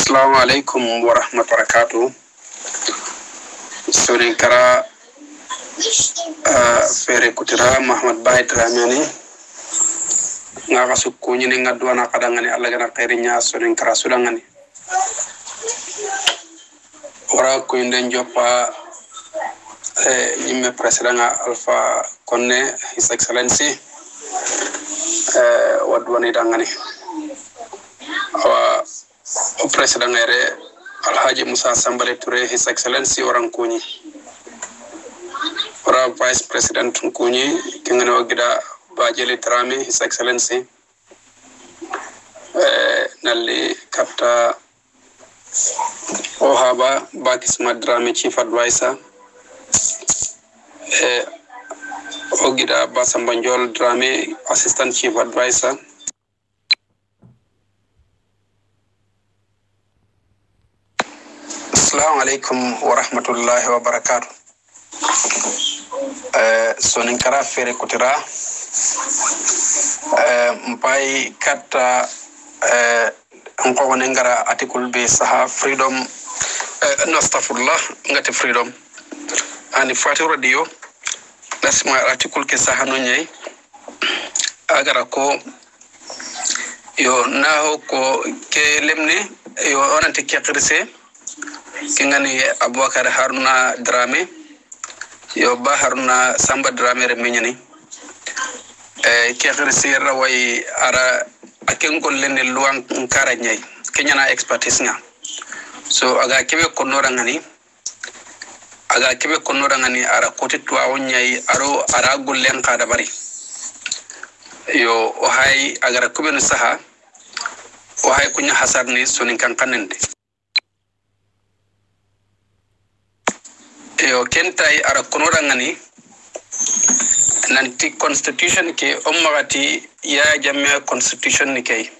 السلام عليكم ورحمة الله وبركاته. سوري كرا فيري كتيرا محمد بايت راميني ngaga sukkunyi ni ngadwana kadangani alla gana khairinya sori kara sulangani ora ko inden joppa yimme president Alpha Konne His Excellency wadwani dangani wa president ere Alhaji Musa Sambale Touré His Excellency orang kunyi ora vice president kunyi kingane wagida Bajeli Drame His Excellency Nali Kapta Ohaba Bakisma Drame Chief Advisor Ogida Basambanjol Drame Assistant Chief Advisor Assalamu alaikum wa rahmatullahi wa barakatuh. Soninkara fere kutira mpai kata ngko ngara article be saha freedom nastafullah ngati freedom ani fati radio lasma article ke saha no nyai agara ko yo naho ko ke lemne yo onante kekirse kingani Abubakar Haruna Drame yo ba Haruna Samba Drame remenyani kekirse rawai ara akengol lene luang nkara nyai kenyana expertise nga so aga kebe konora ngani ara kotitwa onyai aro ara gullen kada bari yo ohay agara kubenu saha ohay kunya hasarni sonin kankanende yo kentai ara konora ngani nanti constitution ke ummagati ya jamme constitution ni kay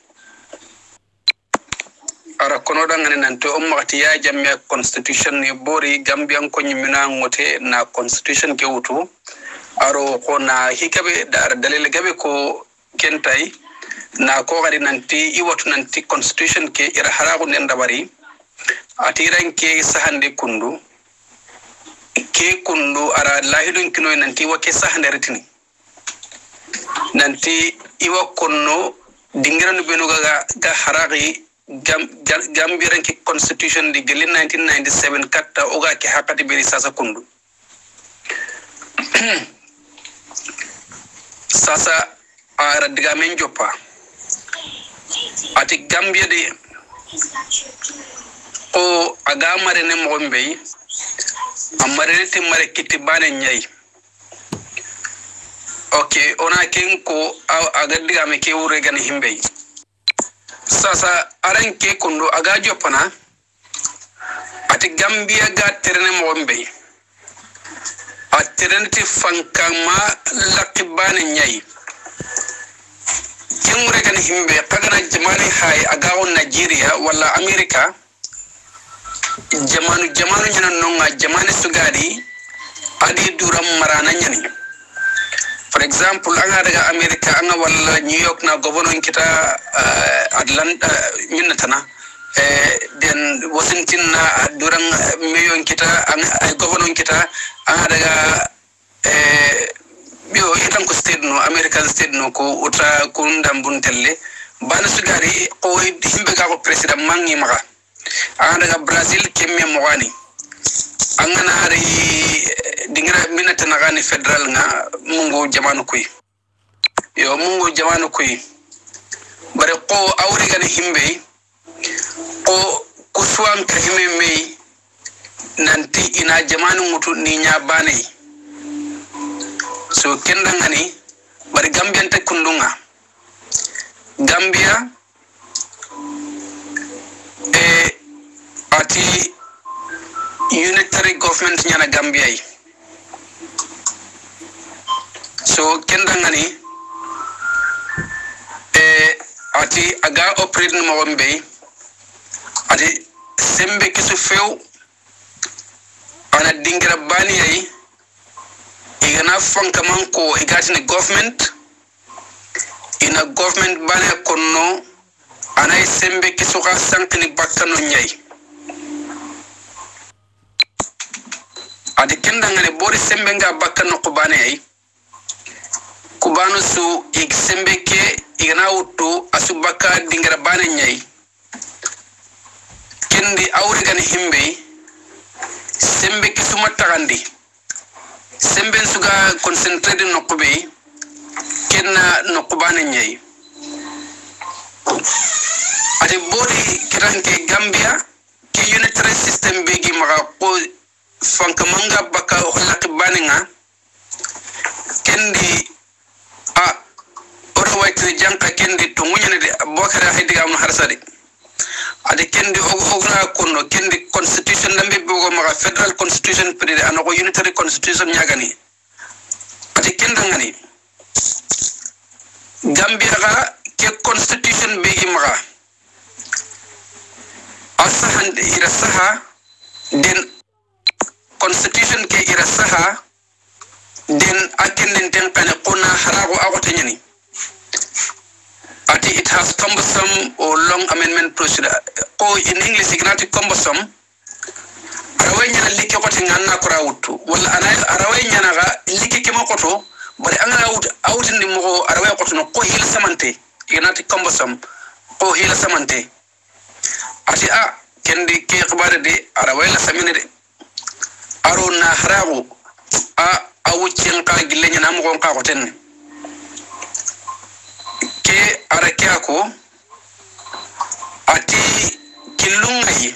ara konoda ngani nanti ummagati ya jamme constitution ni bori gambian ko nyimina ngote na constitution ke wutu aro ko na hikabe dar dalil gabe ko kentai na ko gadi nanti iwatu nanti constitution ke ira haragu nenda bari atiran ke sahande kundu ke kundu ara lahidun kino nanti wake sahande retini nanti iwa konno dingiranu benu ga haragi gambiran ki constitution di gelin 1997 katta oga ki hakati beri sasa kundu sasa ara diga men joppa ati gambia de o aga mare ne mo mbey amare te mare kitibane nyai okay ona kenko agadiga me ke wure gan himbe sasa aranke kondo aga jopana ati gambia ga terne mo mbe atirenti fankama laqibane nyai kemure gan himbe kagana jamani hay aga on Nigeria wala America jamanu nyana nonga jamani sugadi adi duram marana nyani for example anga daga America anga wala New York na governor kita Atlanta minatana then Washington na durang mayor kita anga governor kita anga daga bio hitam ko state no American state no ko uta ko ndambun telle bana sugari ko himbe ga ko president mangi maka anga daga Brazil kemme mogani anga nari dingira minatana gani federal nga mungu jamanu kuy yo mungu jamanu kuy bare ko awri gani himbe ko kuswan ka hime mei nanti ina jamanu mutu ni nya bane so kenda ngani bare Gambia te kundunga Gambia ati unitary government nyana Gambia yi so kenda ngani ati aga operate no mawambe ati sembe kisu few ana dingira bani yi igana fanka manko igati ni government ina government bane konno anay sembe ke suka sankini bakkano nyai ade kenda ngane bori sembe nga bakkano kubane ay kubano su ik sembe ke igna wutu asu bakka dingra bane nyai kendi awri gani himbe sembe ke suma tagandi sembe suga concentrate no kubey kenna no kubane nyai ade bori kiranke Gambia ke unitary system begi maga ko fanka manga baka holaki baninga kendi a ora waytire janka kendi to munyane de bokara haydiga am harsade ade kendi ogra kono kendi constitution lambe bogo maga federal constitution pede anoko unitary constitution nyagani ade kenda ngani Gambia ga ke constitution begi maga asahan irasaha den constitution ke irasaha den akenden ten kane kona harago agote nyani ati it has cumbersome or long amendment procedure ko in English ignati cumbersome arawenya like ko te nganna ko rawutu wala arawenya naga like ke makoto bari angana awuti ndi mo arawaya ko no ko hil samante ignati cumbersome ko hil samante ati a kendi ke xibare de arawaya samine de aro na harago a awucin ka gillenya na mo ka ko ten ke arakia ko ati kilungai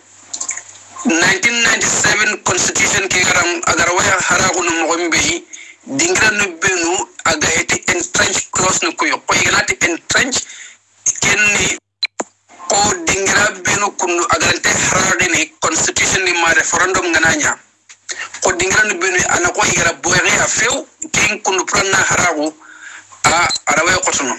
1997 constitution ke garam agarwaya harago no mo mbe dingra no benu aga eti entrench clause no ko ignati entrench kenni ko dingra benu kunu agarante harade ni constitution ni ma referendum ngananya ko dingra no benu anako igara boyre afew kin kunu prana harago a arawe kotono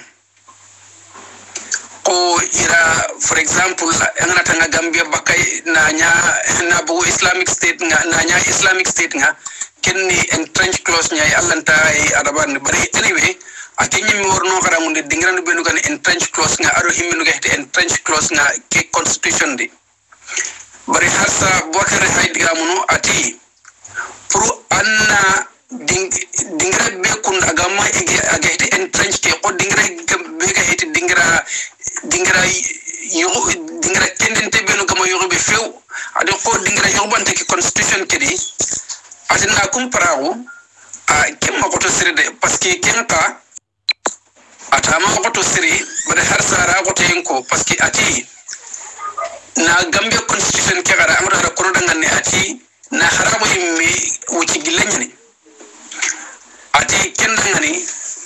ko ira for example ngana tanga Gambia bakay na bu Islamic state nga kenni entrench clause nyay allanta ay araban bari anyway akenyi mi worno kara munde dingra no benu kan entrench clause nga aro himmi no gahte entrench clause nga ke constitution di bari harsa bokare haydiga muno ati pour anna dingra be kun agama agahte entrench ke ko dingra be gahte dingra kendente benu gama yogo be few ade ko dingra yobante ke constitution ke di atina kumparawo a kemma ko to sirde parce que kenka atama ko to siri bade har sara ko tenko parce que ati na Gambia constitution ke gara amara ko dangane ati na harabo yimmi wuci gilanyani ati kendangani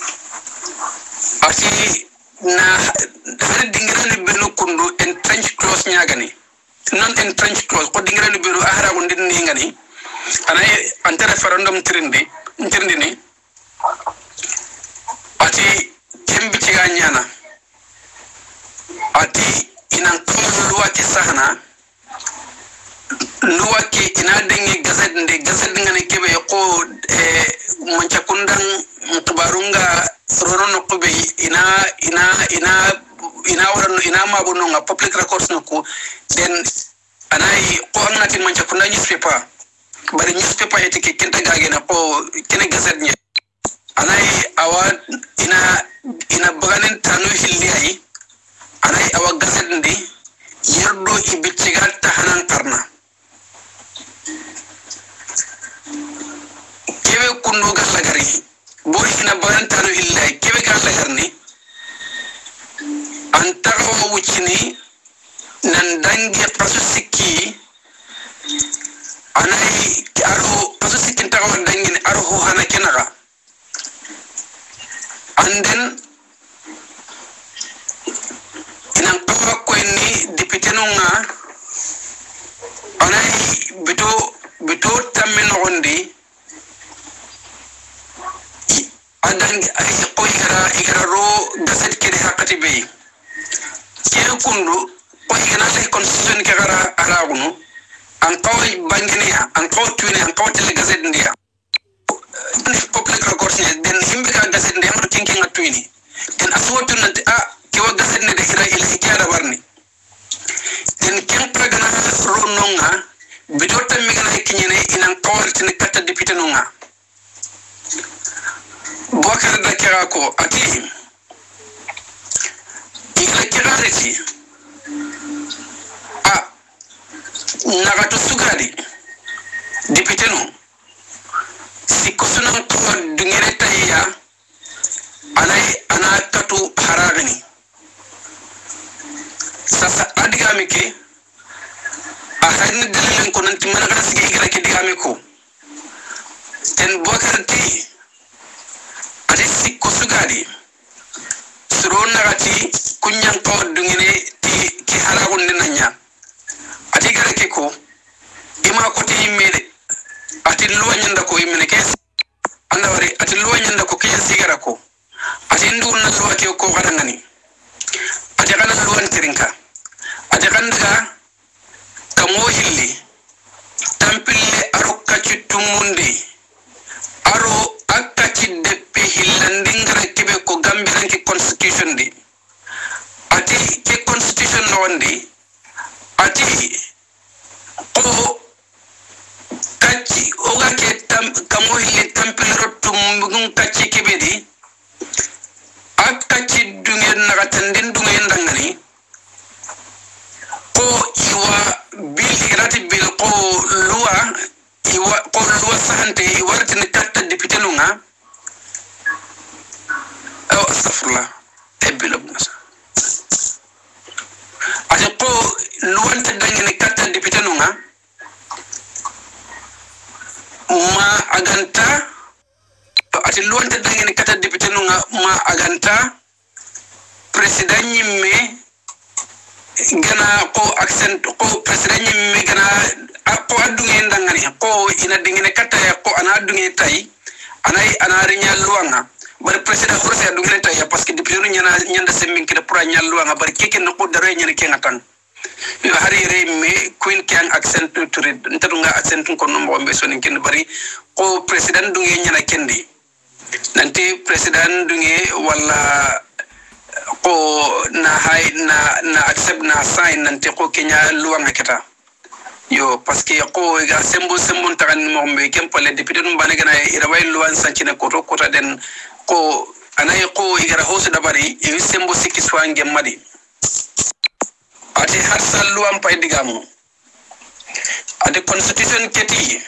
ati na har dingrani benu kundu entrench clause nyagani non entrench clause ko dingrani benu ahara ko ndinni ngani anay ante referendum trindi ni ati kembi ciga nyana ati ina luwa ke sahana luwa ke ina dengi gazet ngane kebe ko mancha kundan tubarunga rono ko be ina warano ina mabuno nga public records nako den anay ko amnati mancha kundan newspaper bari newspaper etike kenta gagena ko kene gazet nya anay awa ina baganen tanu hilli anay awa gazet ndi yerdo ibitigal tahanan karna kebe kunno galagari bo ina baganen tanu hilli kebe galagarni antaro wucini nan dangi pasu sikki anay aro pasu sikki tawo dangi aro ho hana kenaga and then inan kafa ko ni député nonga anay bito tamino gondi adan ay ko igara ro gaset kede hakati be ke kundu ko igana le constitution ke gara aragunu an kawai bangenia an kaw tuine an kaw tele gaset ndia public records den himbe ka gaset ndia mo kinki ngatuini den aswotu nanti a ke wagga sedne de ira il hikara warni den kempra gana rononga bidota mi gana kinyene inan kawartini katta député nonga Bokar da kirako ati ila kirariti nagato sugadi député no sikosunan ko dungere tayya ana katu haragani sasa adigami ke ahadni dalilen ko nanti mana kada sigi igara ke digami ko ten Bokar ti ati sikosugadi suro nagati kunyan ko dungere ti ki haragun nanya ati gara ke ko ima ko ti mede ati luwa nyanda ko imene kes anda wari ati luwa nyanda ko kiya sigara ko ati ndu na luwa ke ko kadangani ati kana luwa ntirinka ati kanda kamo hilli tampille aro kacitumundi aro akaci deppe hillandingara kebe ko gambiran ke constitution di ati ke constitution no wandi ati ko kaci oga ke kamo hilli tampille rotum kaci kebe di akaci dungen nagatandin dungen dangani ko iwa bil irati bil ko luwa iwa ko luwa sahante iwartini katta député nunga astagfirullah ebbil abnasa ati ko luwante dangini katta député nunga ma aganta ati luwante dangini katta député nunga ma aganta président nyimme gana ko accent ko president nyimme gana ko adunge ndangani ko ina dingene kata ko ana adunge tay ana rinya luanga bar president forse adunge tay parce que depuis nyanda semmin kida pour nya luanga bar keke no ko dare nyane ke ngatan yo hari re me queen kan accent to read ntadunga accent ko no mo be sonin ken bari ko president dunge nyana kendi nanti president dunge wala ko na hay na accept na sign nanti ko kenya luanga keta yo parce que ko ga sembo tagan mo be kempale député dum bane gana ira way luwan sancine ko to kota den ko anay ko igara hosu dabari e sembo sikki swange madi ati harsal luwan pay digamu ati constitution keti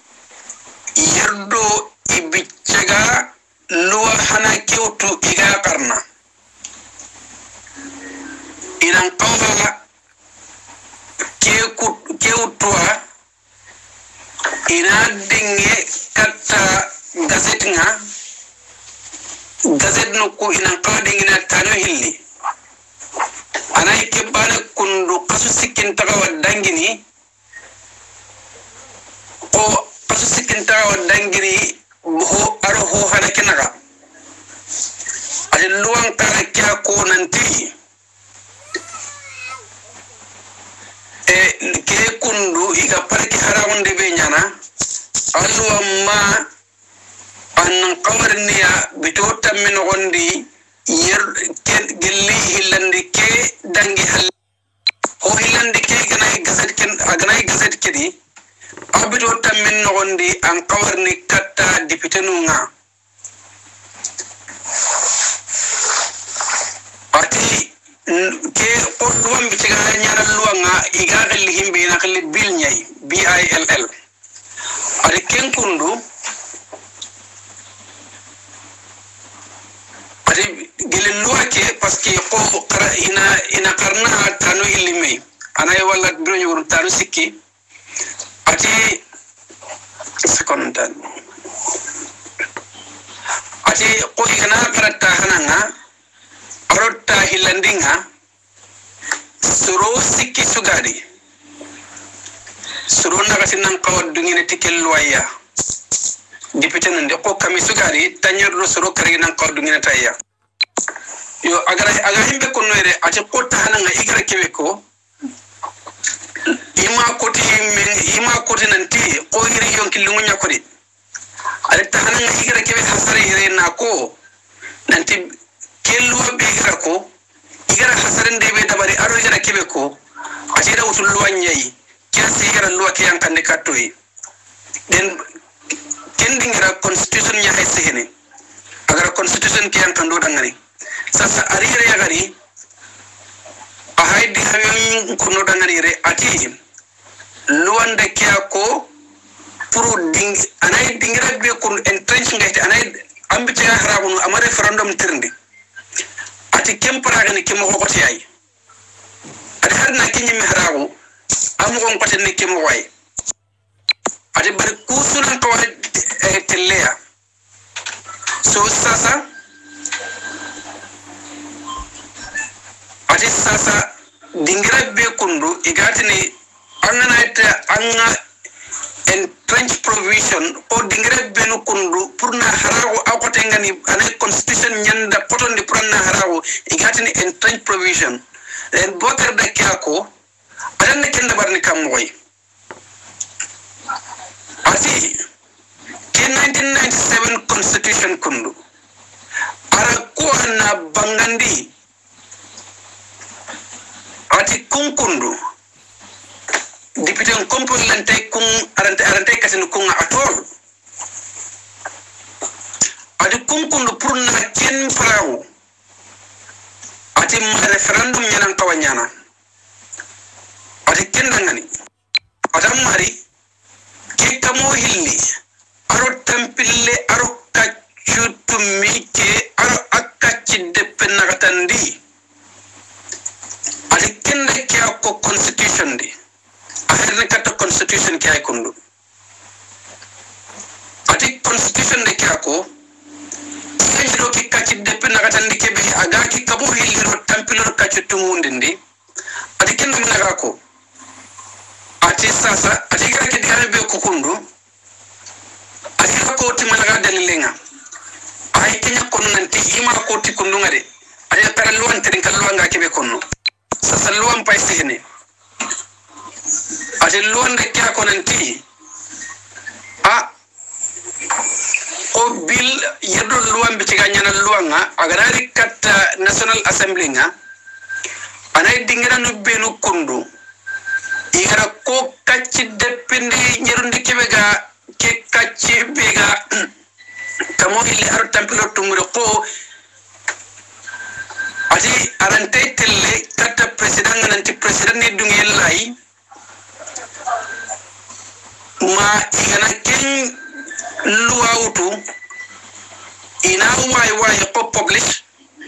yerdo ibichaga luwa hana kewtu iga karna inan kawga kewtuwa ina dinge katta gazette no ko ina kawdingi na tano hilli anay kebana kundu kasu sikin tagawa dangini ko kasu sikin tagawa dangini ho aro ho hana kinaga ade luwan kala kya ko nanti ke kundu iga parki harawunde be nyana allu amma an qawarniya bitota min gondi yer gelli hilandi ke dangi hal ho hilandi ke ganay gazet kedi abitota min gondi an qawarni katta député nunga ati ke ordwam bi tiga nyara luanga iga galli himbe na kalli bil nyai bill ari ken kundu ari gele luake parce que ko ina karna tanu ilimi anay wala biro ñu tanu sikki ati sekondan ati ko igana karata hananga arota hilandinga suro sikki sugadi suro nagati nan kawad dungine tikel loya député nande ko kami sugadi tanyor do suro kare nan kawad dungine tayya yo aga himbe ko noyre ati ko tahananga igra kebe ko ima koti nanti ko iri yonki lungu nyakori ati tahananga igra kebe hasare hire na ko nanti kello be igra ko igara hasaren de be dabari aro igara kebe ko atira utul luanyai kiasi igara luwa ke yankande kattoy den kendingira constitution nya hay sehene agar constitution ke yankando dangani sasa arire yagari ahay di hayon kuno dangani re ati luwande kiako pour ding anay dingira be kun entrench ngati anay ambite harabu ama referendum tirndi ati kempara ni kemo ko ti ay ati harna kinyi mi harabu amu ko ko tan ni kemo way ati bar kusulan ko telea so sasa ati sasa dingira be kundu igati ni anga entrench provision o dingira benu kundu pour na harago akote ngani ane constitution nyanda potondi pour na harago igati ni entrench provision en boter da kyako adan kenda barni kamoy ati ke 1997 constitution kundu ara ko na bangandi ati kunkundu député on composante kun arante katin kun atol adi kunkundu pour na ken prawo ati ma referendum nyanan kawanyana ati ken dangani adam mari ke kamo hilli aro tampille aro kachutu mike aro akachi de penakatandi ati ken de ko constitution di ahirne katta constitution kay kundu ati constitution de kyako ngiro ki kacci deppe nakatandi kebe aga ki kabo hiliro tampilor kacci tumundindi ati kendu nagako ati sasa ati gara ke diare be ko kundu ati ko timanaga dalilenga ay kenya kon nanti ima ko ti kundu ngade ati tara luwan tedin kalluwa kebe konno sasa luwan pay sehne ati luwan de kya ko nanti o bil yedo luwan bi tiga nyana luwanga agarari katta national assembly nga anay dingira no benu kundu igara ko kacci depende nyerundi kebega ke kacci bega tamo ile har tampilo tumure ko ati arante telle katta president nanti president ni dungel lay ma igana ken luautu ina why ko publish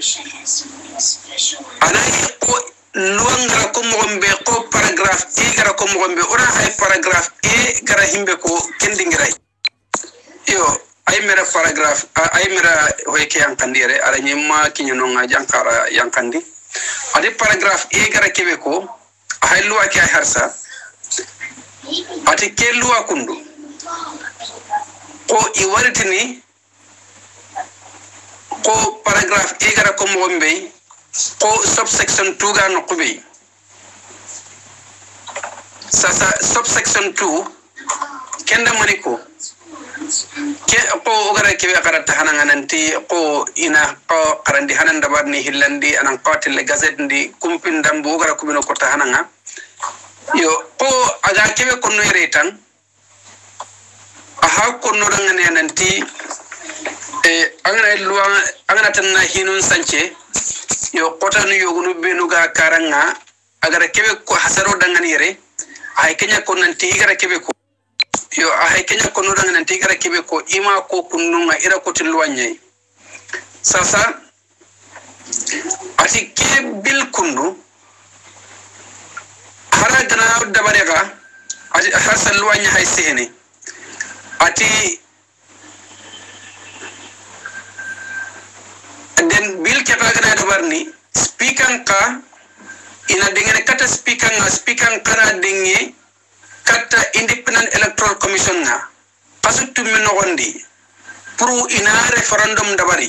ana ko luangra ko mogombe ko paragraph e gara ko mogombe ora hay paragraph e gara himbe ko kendingiray yo ay mera paragraph ay mera hoyke yankandire ara nyima kinyono nga jankara yankandi ade paragraph e gara kebe ko hay luwa ki ay harsa ati ke luwa kundu ko iwaritini ko paragraph e gara ko mogombe ko subsection 2 ga nokube sasa subsection 2 kenda maniko ke ko gara kebe karata hananga nanti ko ina ko karandi hanan dabarni hillandi anan qatil gazette ndi kumpin dambu gara kubino ko tahananga yo ko aga kebe ko no retan aha ko no dangane nanti angana luwa angana tan hinun sanche yo kota no yogunu benuga karanga agara kebe ko hasaro dangane yere ay kenya ko nanti igara kebe ko yo ay kenya ko no dangane nanti igara kebe ko ima ko kununga ira ko tilwanyai sasa ati ke bil kundu hara gana dabarega ati hasal luwanya hay sehne ati den bil ke gana dabarni speaker ka ina dengene kata speaker kana denge kata independent electoral commission na pasutu min nogondi pour ina referendum dabari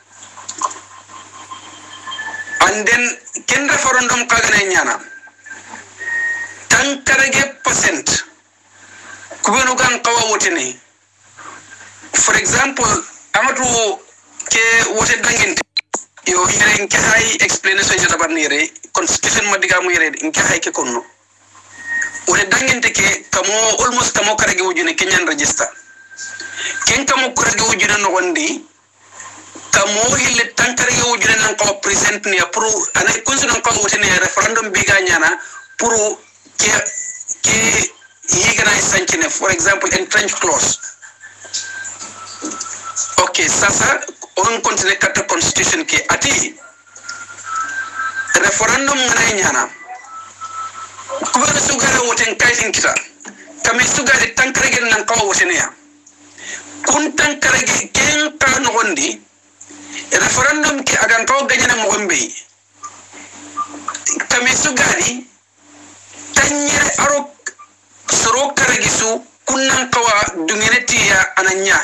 and then ken referendum ka gana nyana tankarage percent kubenu gan kawa wotene for example amatu ke wote dangente yo yere nke hay explanation je tabar nire constitution madiga mu yere nke hay ke konno wala dangente ke kamo almost kamo karage wujune kenyan register ken kamo karage wujune no wandi kamo hille tankare wujune nan ko present ni pour anay constitution ko wotene referendum biga nyana pour ke yigana sancine for example entrench clause. Okay, sasa on continue kata constitution ke ati referendum ngana nyana kubana sugara woten kaitin kita kame sugara tankarege nan kawo wotene ya kun tankarege ken ka no gondi referendum ke agan kawo ganyana mo gombe kame sugari tanyere aro soro karagisu kunnan kawa dungeneti ya ananya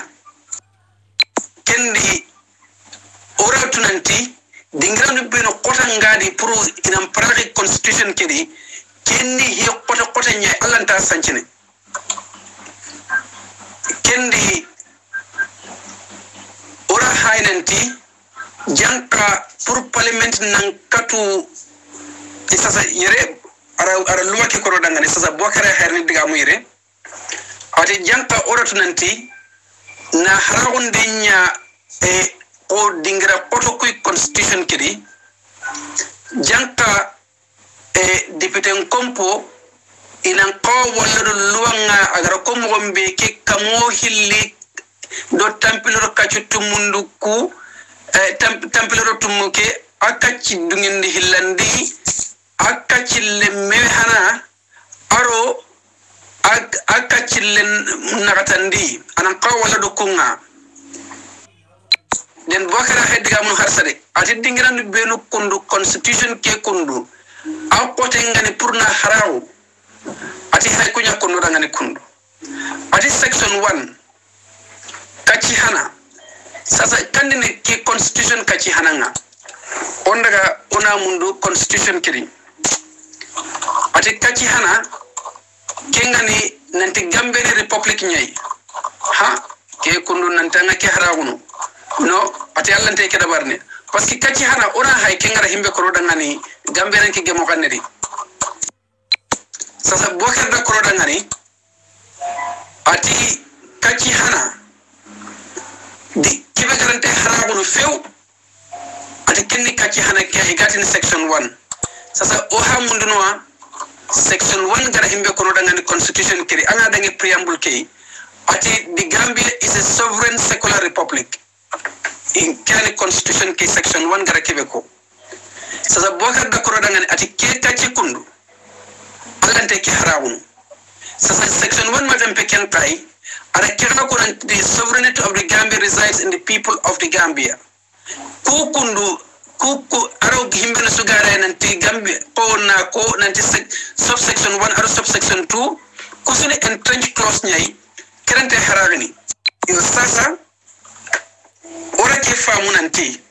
kendi ora tunanti dingram beno kota ngadi pour inam pratique constitution kedi kendi he kota nya alanta sancine kendi ora hainanti janka pour parliament nan katu isasa yere ara luma ke koro dangane sasa bokare herni diga mu yere ati janka ora tunanti na haragunde nya o dingra koto kuy constitution kedi janka député kompo inan ko wala do luwanga agara ko mo gombe ke kamo hilli do tampilor kacutu munduku tampilor tumuke akaci dungindi hillandi akaci le mehana aro akaci le nakatandi anan ko wala do kunga den bokara heddiga mun harsade ati dingiran benu kundu constitution ke kundu akote ngani purna haraw ati hay kunya kundu ngani kundu ati section 1 kachi hana sasa kandine ke constitution kachi hananga on daga ona mundu constitution kiri ati kachi hana kengani nanti gambere republic nyai ha ke kundu nantanga ke harawunu no ati allante ke dabarne parce que kachi hana ona hay kengara himbe ko rodangani gambere ke gemo kannedi sasa bokar da ko rodangani ati kachi hana di kibe garante harabunu few ati kenni kachi hana ke igatin section 1 sasa o ha mundunoa section 1 gara himbe ko rodangani constitution kiri anga dangi preamble ke ati the Gambia is a sovereign secular republic in kani constitution ke section 1 gara kebeko sasa bokar da ko rodangani ati ke kachi kundu allante ke harabunu sasa section 1 madam peken kai ara kira ko the sovereignty of the Gambia resides in the people of the Gambia kukundu kuku aro himbe na sugara nanti Gambia ko na ko nanti subsection 1 aro subsection 2 kusune entrench clause nyai kerante haragani yo sasa ora ke famu nanti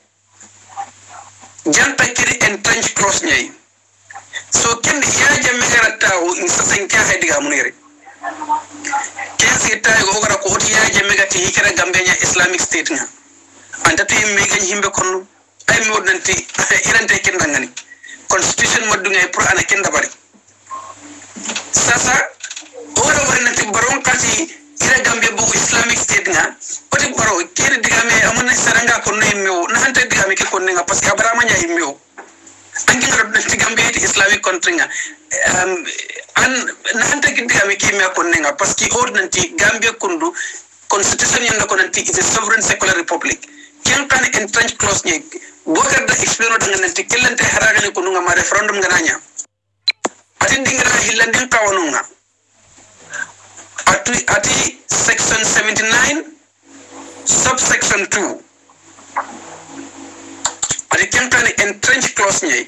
janta kiri entrench clause nyai so kendi ya jamme garatawo in sasenka hediga munere kensi tay go gara ko hoti ya jamme gati hikara Gambia Islamic State nga anta to yimbe gany himbe konno ay mi wonanti irante ken dangani constitution maddu ngay pour ana ken dabari sasa ora wonanti baron kati ira Gambia bu Islamic State nga oti baro kiri digame amuna saranga konno yimbe na hante digame ke konno nga parce que abrama nya yimbe angi ngaro nanti Gambia Islamic country nga an nanta digame ke me konno nga parce que ordinanti Gambia kundu constitution yanda ko nanti is a sovereign secular republic ken kan entrench clause ni bokar da explain da nanti kellante haragani ko nga ma referendum gananya ati dingra hillandin kawanunga ati section 79 subsection 2 ati ken kan entrench clause ni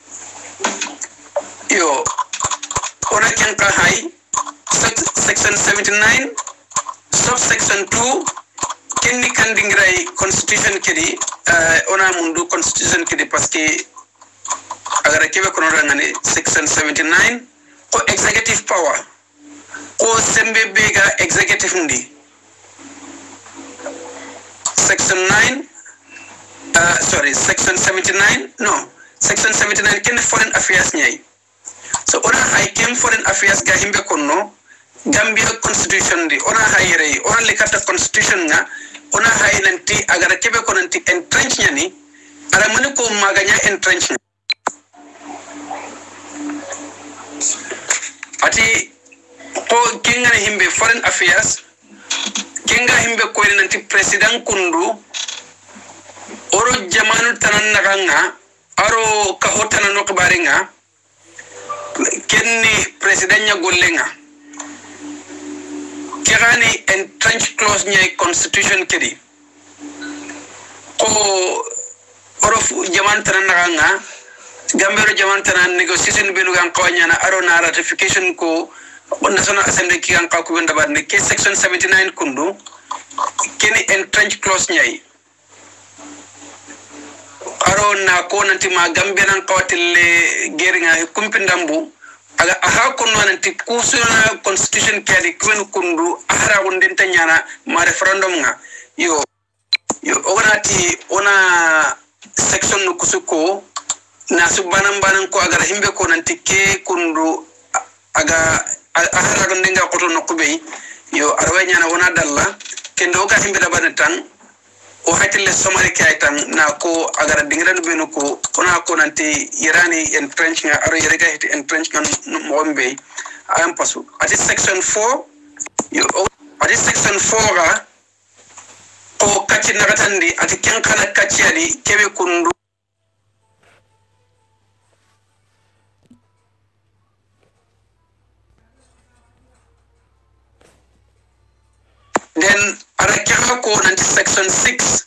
yo ona ken ka hay section 79 subsection 2 kenni kandingray constitution kedi ona mundu constitution kedi parce que agara kebe kono rangane section 79 ko executive power ko sembe bega executive ndi section 9 sorry, section 79 no section 79 ken foreign affairs nyai so ona hay ken foreign affairs ga himbe konno Gambia constitution di ona hayre ona lekata constitution nga ona hay nanti agara kebe ko nanti entrench nyani ara mani ko maganya entrench ati ko kinga himbe foreign affairs kinga himbe ko nanti president kundu oro jamanu tanan naganga aro ka hotana no kabaringa kenni president nya gollenga kirani entrench clause nya constitution kedi ko oro jamanu tanan naganga gambero jamanu tanan negotiation benu gan qawanyana aro na ratification ko national assembly ki gan ko benda barne ke section 79 kundu keni entrench clause nya aro na ko nanti ma gambe nan qawtille geringa kumpindambu aga aha konno nanti kusuna constitution kadi kwen kundu ahara wonden tanyana ma referendum nga yo ogonati ona section no kusuko na subanam banan ko aga himbe ko nanti ke kundu aga ahara gondenga qoto no kubey yo arwa nyana wona dalla kendo ga himbe da banatan o hatille somari kaytan na ko agara dingran benu ko ona ko nanti irani entrench nga aro yerega hit entrench kan mombe am pasu ati section 4 yo ati section 4 ga ko kacci nagatandi ati ken kana kacci ali kebe kundu then ara kya ko nanti section 6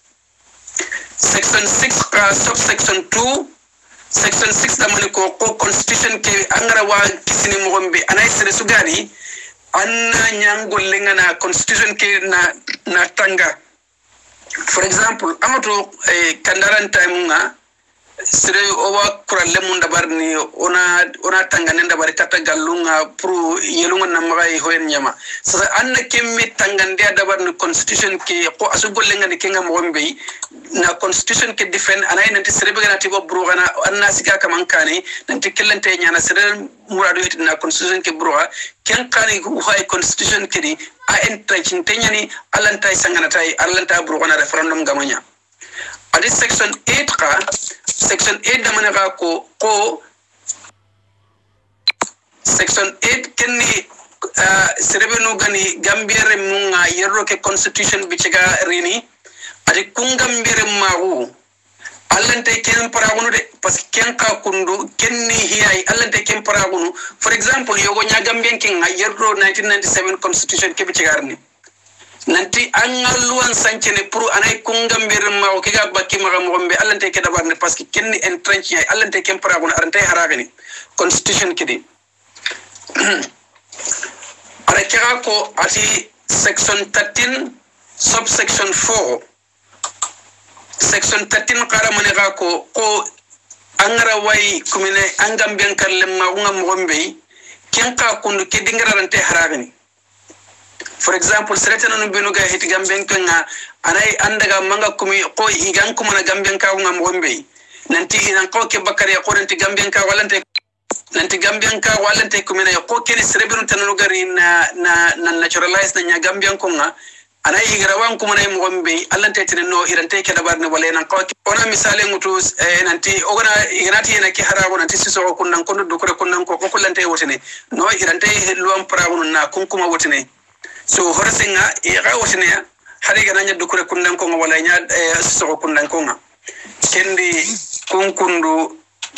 subsection 2 section 6 damani ko constitution ke angara wa kisini mogombe anay sere sugari anna nyangol lenga na constitution ke na tanga for example amato kandaran time nga sere owa kuralle mun dabar ni ona tanga nenda bari kata gallunga pro yelunga namagai hoyen nyama sasa anna kemme tangande dabar ni constitution ke ko asugol lenga ni kenga mogombe na constitution ke defend anay nanti sere be ganati bo brugana anna sika kamankani nanti kellante nyana sere murado hit na constitution ke bruga ken kani hay constitution ke di a entrench tenyani alanta sanganatay alanta brugana referendum gamanya adi section 8 ka section 8 damane ga ko section 8 kenni serebenu gani gambere munga yerro ke constitution bichiga rini adi kungambere mawu allante ken paragunu de parce que ken ka kundu kenni hiyai allante ken paragunu for example yogo nya gamben ken yerro 1997 constitution ke bichiga rini nanti angaluan sancene pour anay kungambir ma o kiga bakki maga mo be allante ke dabarne parce que kenni entrench ay allante kem paraguna arante haragani constitution kidi ara kira ko ati section 13 subsection 4 section 13 qara mane ga ko angara way kumine angam ben kalle ma ngam be ken ka kundu ke dingarante haragani for example seretana no benuga hiti gamben kanga anay andaga manga kumi ko igan kuma na gamben ka ngam gombe nanti inan ko ke bakari ko nanti gamben ka walante kumi na ko kene serebenu tanano gari na naturalize na gamben konga anay igarawan kuma na gombe allante tin no irante ke dabar ne wala nan ko ona misale ngutu nanti ogona iganati na ki harago nanti siso ko kunnan ko do ko kunnan ko kullante wotene no irante luam pragun na kunkuma wotene so horsenga ira wotene hari ga nanya dukure kundan ko wala nya so kundan ko nga kendi kunkundu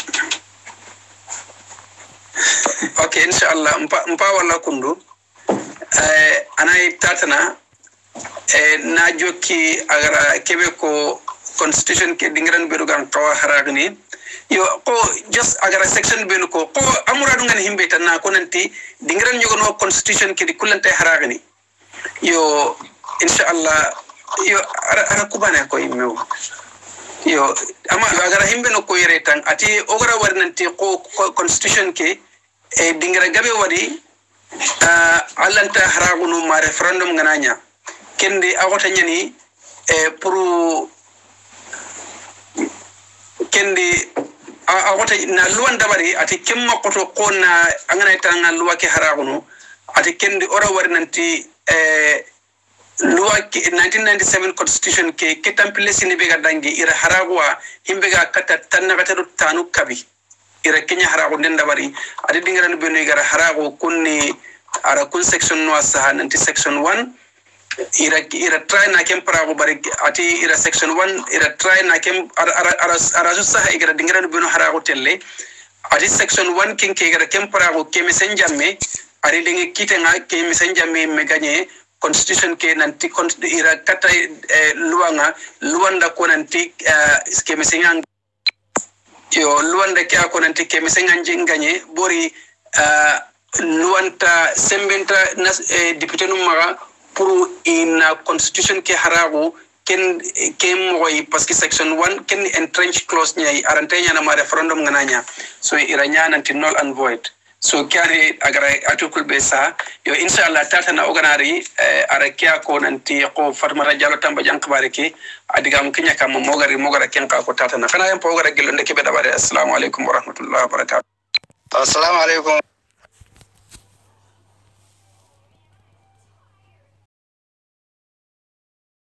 okay inshallah mpa wala kundu anay tatana na jokki agara kebe ko constitution ke dingran berugan tawa haragni yo ko just agara section benu ko amuradu ngan himbe tan na ko nanti dingran yogono constitution ke di kullante haragni yo inshallah yo ara kubana ko immo yo ama agara himbe no ko yere tan ati ogara warnanti ko constitution ke dingra gabe wadi allanta haragunu ma referendum gananya kende awota nyani pour kendi a wota na luwan dabari ati kemma koto kona angana tanga luwa ke haraguno ati kendi ora warnanti luwa 1997 constitution ke ketampile sini bega dangi ira haragwa himbega kata tanna kata tanu kabi ira kenya harago den dabari ati dingaran beno igara harago kunni ara kun section no asaha nanti section 1 ira try na kem parago bari ati ira section 1 ira try na kem ara saha igara dingaran beno harago telle ati section 1 kin ke igara kem parago ke mesenjamme ari dingi kitenga ke mesenjamme me gagné constitution ke nanti ira kata luanda ko nanti ke mesengang yo luanda ke ko nanti ke mesengang jinganye bori luanta sembenta député numara pour ina constitution ke harago ken moy parce que section 1 ken entrench clause nyai arantenya na ma referendum ngananya so ira nyana nanti null and void so kare agara atukul besa yo inshallah tata na oganari arakia ko nanti ko farmara jalo tamba jankbare ki adigam kinya kam mogara kenka ko tata na kana yam pogara gelonde ke be dabare assalamu alaikum wa rahmatullahi wa barakatuh. Assalamu alaikum.